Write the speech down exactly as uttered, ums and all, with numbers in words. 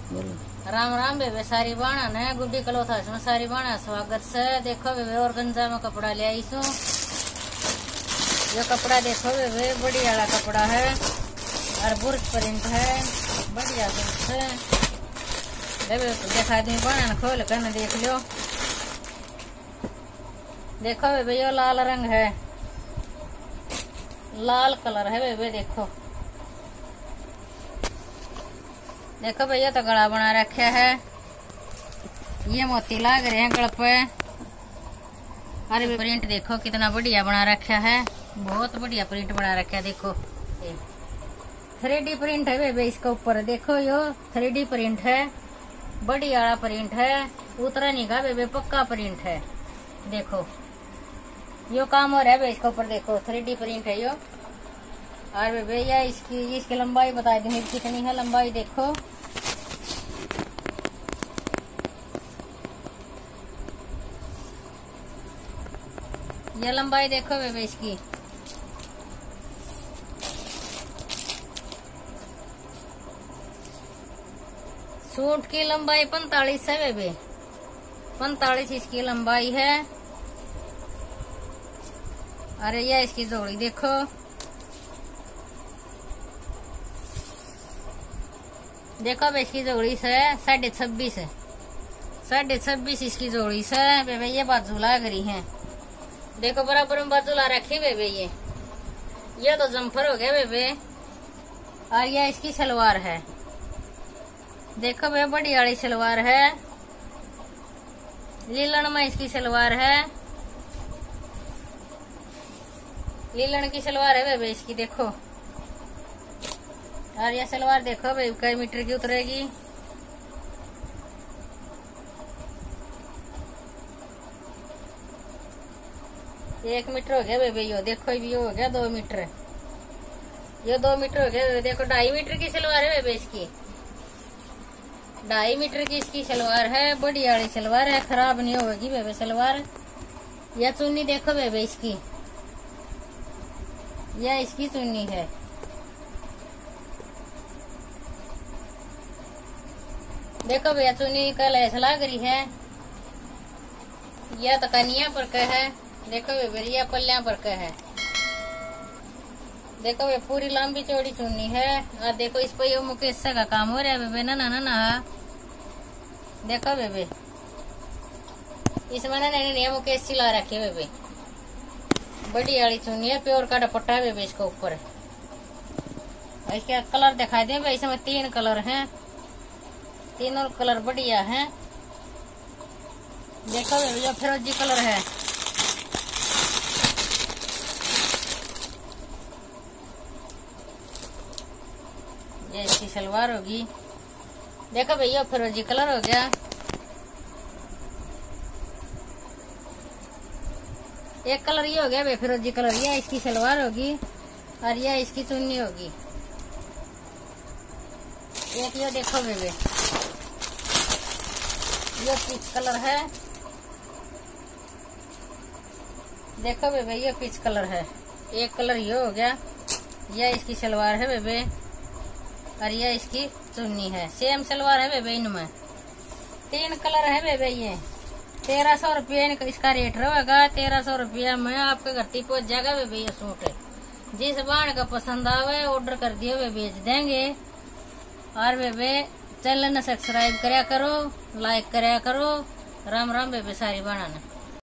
राम राम बेबे सारी बाणा ने गुड्डी कलोथा इसमें सारी बाणा स्वागत से। देखो बेबे और गंजा में कपड़ा ले आई सू। ये कपड़ा देखो बेबे बढ़िया वाला कपड़ा है और बुर्श प्रिंट है, बढ़िया बुर्श है बेबे। देखा दी बाणा खोल कर न देख लो। देखो बेबे ये लाल रंग है, लाल कलर है बेबे। देखो देखो भैया तो गला बना रखा है, ये मोती लाग रहे हैं गल पे। अरे प्रिंट देखो कितना बढ़िया बना रखा है, बहुत बढ़िया प्रिंट बना रखा है। देखो थ्री डी प्रिंट है बेबे इसके ऊपर। देखो यो थ्री डी प्रिंट है, बढ़िया वाला प्रिंट है, उतरा नहीं गा बेबे, पक्का प्रिंट है। देखो यो काम हो रहा है इसके ऊपर। देखो थ्री डी प्रिंट है यो। और बेबे या इसकी इसकी लंबाई बता दूंगी कितनी है लंबाई। देखो ये लंबाई देखो बेबे इसकी। सूट की लंबाई पैंतालीस है बेबे, पैंतालीस इसकी लंबाई है। अरे ये इसकी जोड़ी देखो, देखो अब इसकी जोड़ी से साढ़े छब्बीस है, साढ़े छब्बीस इसकी जोड़ी से बेबे। ये बाजू लाग रही है, देखो बराबर में बाजू ला रखी बेबे। ये ये तो जम्फर हो गया बेबे। और ये इसकी सलवार है, देखो बेबे बड़ी वाली सलवार है, लीलन में इसकी सलवार है, लीलन की सलवार है बेबे इसकी। देखो और ये सलवार देखो भाई कई मीटर की उतरेगी। एक मीटर हो गया बेबे यो। देखो ये हो गया दो मीटर, ये दो मीटर हो गया। देखो ढाई मीटर की सलवार है बेबे इसकी, ढाई मीटर की इसकी सलवार है, बढ़िया वाली सलवार है, खराब नहीं होगी बेबे सलवार। यह चुन्नी देखो बेबे इसकी, यह इसकी चुन्नी है। देखो भैया चुन्नी का लैस लाग रही है, यह तो कनिया पर का है। देखो भैया पल्लिया पर का है। देखो भैया पूरी लंबी चौड़ी चुन्नी है। और देखो इस पर ये मुकेश का काम हो रहा है बेबे, ना ना ना ना। देखो बेबे इसमें ना नहीं मुकेश सिला रखे बेबे, बड़ी वाली चुन्नी है, प्योर का दुपट्टा है बेबे इसके ऊपर। इसके कलर दिखाई दे भाई, इसमें तीन कलर हैं, तीनों कलर बढ़िया हैं। देखो ये फिरोजी कलर है, ये इसकी सलवार होगी। देखो भैया फिरोजी कलर हो गया। एक कलर ये हो गया भाई फिरोजी कलर, ये इसकी सलवार होगी और ये इसकी चुन्नी होगी। एक ये देखो बेबे ये पीच कलर है, देखो बेबे ये पीच कलर है। एक कलर ये हो गया, यह इसकी सलवार है बेबे और यह इसकी चुन्नी है। सेम सलवार है बेबे, इनमें तीन कलर है बेबे। ये तेरह सौ रुपया इसका रेट रहेगा। तेरह सौ रुपया में आपके घर तक पहुंच जाएगा बेबे ये सूट। जिस बाण का पसंद आवे ऑर्डर कर दियो वे बेच देंगे। और बेबे चैनल ने सब्सक्राइब करया करो, लाइक करया करो। राम राम बेबे सारी बाणा ने।